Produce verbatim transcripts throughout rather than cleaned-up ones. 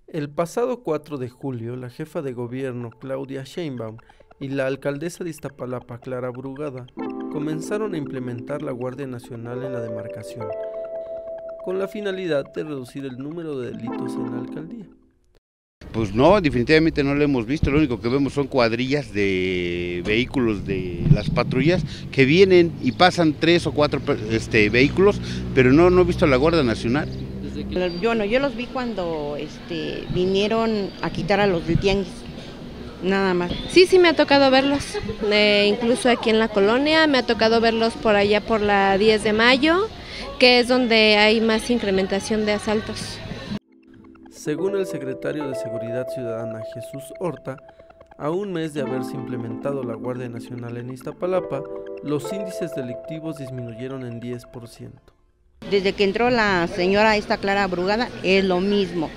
El pasado cuatro de julio, la jefa de gobierno, Claudia Sheinbaum, y la alcaldesa de Iztapalapa, Clara Brugada, comenzaron a implementar la Guardia Nacional en la demarcación, con la finalidad de reducir el número de delitos en la alcaldía. Pues no, definitivamente no lo hemos visto, lo único que vemos son cuadrillas de vehículos de las patrullas que vienen y pasan tres o cuatro este, vehículos, pero no, no he visto a la Guardia Nacional. Yo no, yo los vi cuando este, vinieron a quitar a los del tianguis, nada más. Sí, sí me ha tocado verlos, eh, incluso aquí en la colonia, me ha tocado verlos por allá por la diez de mayo, que es donde hay más incrementación de asaltos. Según el secretario de Seguridad Ciudadana Jesús Horta, a un mes de haberse implementado la Guardia Nacional en Iztapalapa, los índices delictivos disminuyeron en diez por ciento. Desde que entró la señora esta Clara Brugada es lo mismo,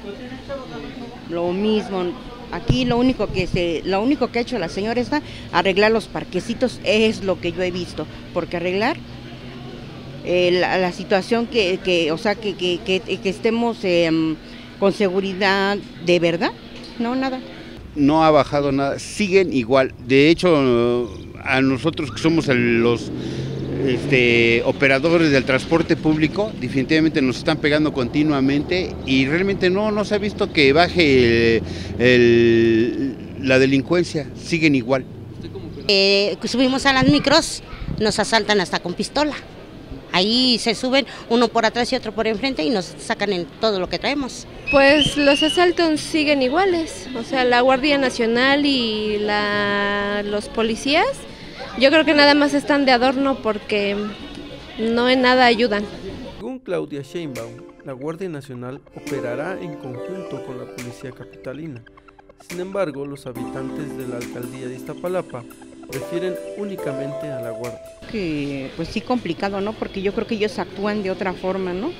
lo mismo. Aquí lo único que se, lo único que ha hecho la señora esta, arreglar los parquecitos, es lo que yo he visto, porque arreglar eh, la, la situación que, que, o sea, que, que, que, que estemos eh, con seguridad de verdad, no, nada. No ha bajado nada, siguen igual. De hecho, a nosotros que somos el, los este, operadores del transporte público, definitivamente nos están pegando continuamente y realmente no, no se ha visto que baje el, el, la delincuencia, siguen igual. Eh, subimos a las micros, nos asaltan hasta con pistola. Ahí se suben uno por atrás y otro por enfrente y nos sacan en todo lo que traemos. Pues los asaltos siguen iguales, o sea, la Guardia Nacional y la, los policías, yo creo que nada más están de adorno porque no en nada ayudan. Según Claudia Sheinbaum, la Guardia Nacional operará en conjunto con la Policía Capitalina. Sin embargo, los habitantes de la alcaldía de Iztapalapa prefieren únicamente a la Guardia. Que pues sí complicado, ¿no? Porque yo creo que ellos actúan de otra forma, ¿no?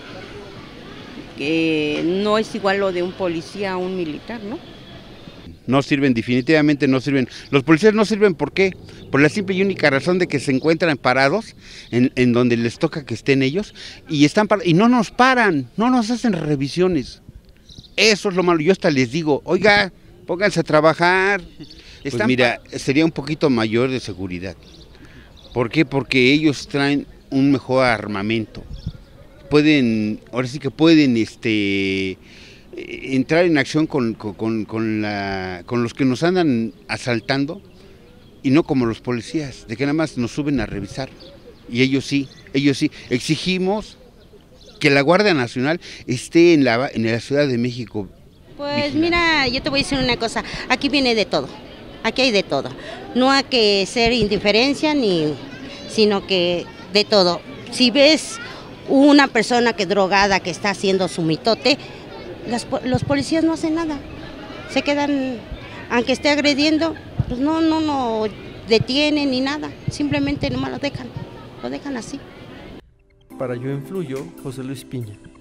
Que no es igual lo de un policía a un militar, ¿no? No sirven, definitivamente no sirven. Los policías no sirven, ¿por qué? Por la simple y única razón de que se encuentran parados en, en donde les toca que estén ellos y están parados, y no nos paran, no nos hacen revisiones. Eso es lo malo. Yo hasta les digo, oiga, pónganse a trabajar. Pues mira, sería un poquito mayor de seguridad. ¿Por qué? Porque ellos traen un mejor armamento. Pueden, ahora sí que pueden este, entrar en acción con, con, con, la, con los que nos andan asaltando y no como los policías, de que nada más nos suben a revisar. Y ellos sí, ellos sí. Exigimos que la Guardia Nacional esté en la, en la Ciudad de México. Pues vigilando. Mira, yo te voy a decir una cosa, aquí viene de todo. Aquí hay de todo, no hay que ser indiferencia, ni, sino que de todo. Si ves una persona que drogada que está haciendo su mitote, las, los policías no hacen nada, se quedan, aunque esté agrediendo, pues no, no, no detienen ni nada, simplemente nomás lo dejan, lo dejan así. Para Yo Influyo, José Luis Piña.